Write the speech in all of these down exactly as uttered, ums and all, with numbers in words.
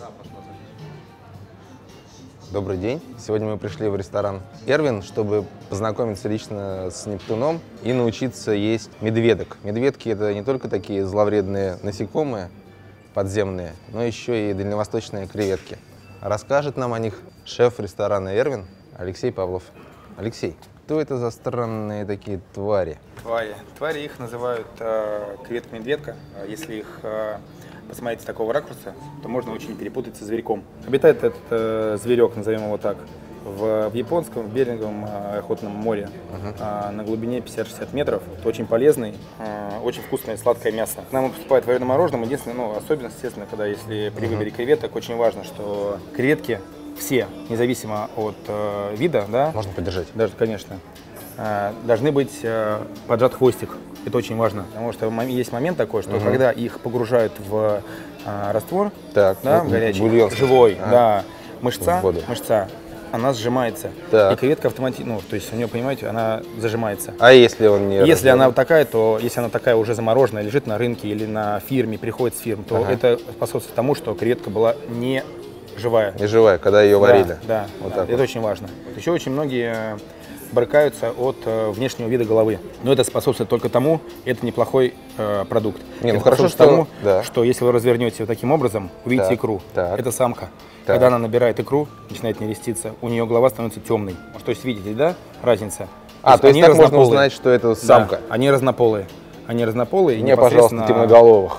Добрый день. Сегодня мы пришли в ресторан «Эрвин», чтобы познакомиться лично с Нептуном и научиться есть медведок. Медведки – это не только такие зловредные насекомые подземные, но еще и дальневосточные креветки. Расскажет нам о них шеф ресторана «Эрвин» Алексей Павлов. Алексей, что это за странные такие твари? Твари. Твари их называют э, креветка-медведка. Если их э, посмотреть с такого ракурса, то можно очень перепутать со зверьком. Обитает этот э, зверек, назовем его так, в, в японском, в Беринговом э, охотном море uh-huh. э, на глубине пятьдесят-шестьдесят метров. Это очень полезный, э, очень вкусное сладкое мясо. К нам поступает вареным мороженым. Единственная ну, особенность, естественно, когда если при выборе uh-huh. креветок, очень важно, что креветки все, независимо от э, вида, да, можно подержать. Даже, конечно, э, должны быть э, поджат хвостик. Это очень важно, потому что есть момент такой, что угу. когда их погружают в э, раствор, так, да, ну, горячий, бульон, живой, ага. да, мышца, мышца, она сжимается, так. и креветка автоматически, ну, то есть у нее, понимаете, она зажимается. А если он не? Если она такая, то если она такая уже замороженная, лежит на рынке или на фирме, приходит с фирм, то ага. это способствует тому, что креветка была не живая. Не живая, когда ее варили. Да, да, вот да. Так это вот. очень важно. Еще очень многие брыкаются от э, внешнего вида головы. Но это способствует только тому, это неплохой э, продукт. Не, ну это хорошо, что, тому, да. что если вы развернете вот таким образом, увидите так, икру. Так. Это самка. Так. Когда она набирает икру, начинает нереститься, у нее голова становится темной. То есть видите, да, разница? А, то есть, то есть так можно узнать, что это самка? Да, они разнополые. Они разнополые. Не, непосредственно... пожалуйста, темноголовых.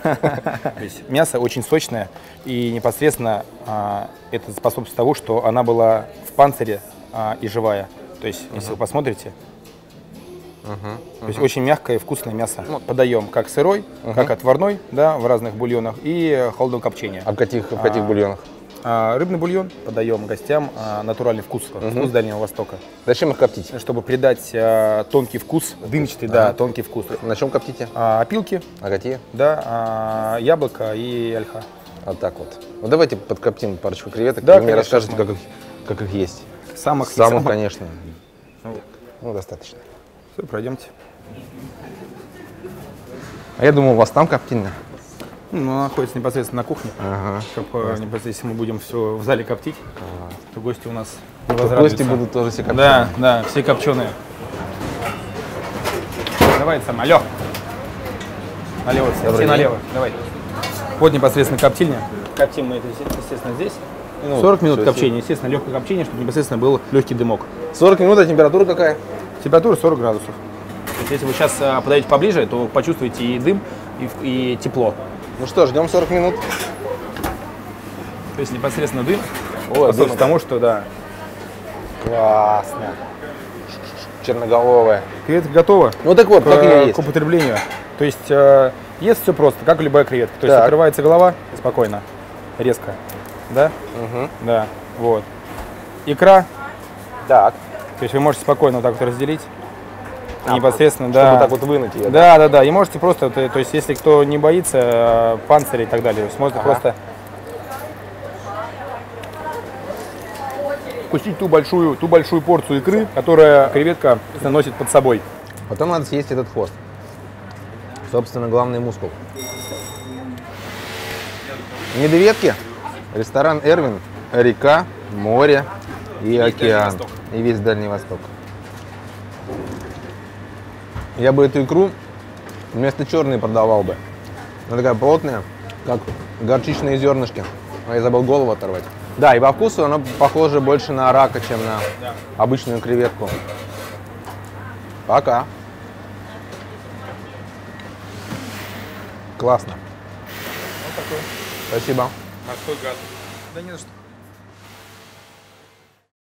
То есть мясо очень сочное, и непосредственно а, это способствует тому, что она была в панцире а, и живая. То есть, uh-huh. если вы посмотрите, uh-huh. Uh-huh. то есть очень мягкое и вкусное мясо. Ну, подаем как сырой, uh-huh. как отварной, да, в разных бульонах, и холодного копчения. А в каких, в каких а, бульонах? А, рыбный бульон подаем гостям, а, натуральный вкус, uh-huh. вкус Дальнего Востока. Зачем их коптить? Чтобы придать а, тонкий вкус, дымчатый, uh-huh. да, тонкий вкус. На чем коптите? А, опилки. А какие? Да, а, яблоко и ольха. Вот так вот. Ну давайте подкоптим парочку креветок, да, вы мне расскажете, как их, как их есть. Самых, самых, самых, конечно. Ну, ну, достаточно. Все, пройдемте. А я думал, у вас там коптильня? Ну, она находится непосредственно на кухне. Ага. Чтобы, непосредственно, если мы будем все в зале коптить, ага. то гости у нас не возрадуются. Гости будут тоже все копченые. Да, да, все копченые. Давай сам, алло. Налево, все, все налево. Давай. Вот непосредственно коптильня. Коптим мы это, естественно, здесь. Ну, сорок минут копчения, естественно, легкое копчение, чтобы непосредственно был легкий дымок. сорок минут, а температура какая? Температура сорок градусов. То есть, если вы сейчас подойдете поближе, то почувствуете и дым, и, и тепло. Ну что, ждем сорок минут. То есть непосредственно дым. О, дым потому что, да. Классно. Черноголовая. Креветка готова. Ну так вот, к, как ее есть? К употреблению. То есть э, ест все просто, как любая креветка. То есть так. открывается голова спокойно, резко. Да? Угу. Да. Вот. Икра. Так. То есть вы можете спокойно вот так вот разделить. А, непосредственно, чтобы да. так вот вынуть ее. Да, да, да. И можете просто, то, то есть если кто не боится панциря и так далее, сможете ага. просто вкусить ту большую, ту большую порцию икры, которая креветка носит под собой. Потом надо съесть этот хвост. Собственно, главный мускул. Медведки. Ресторан «Эрвин». Река, море и, и океан. И весь Дальний Восток. Я бы эту икру вместо черной продавал бы. Она такая плотная, как горчичные зернышки. А я забыл голову оторвать. Да, и по вкусу она похожа больше на рака, чем на обычную креветку. Пока. Классно. Вот такой. Спасибо. Морской гад. Да не за что.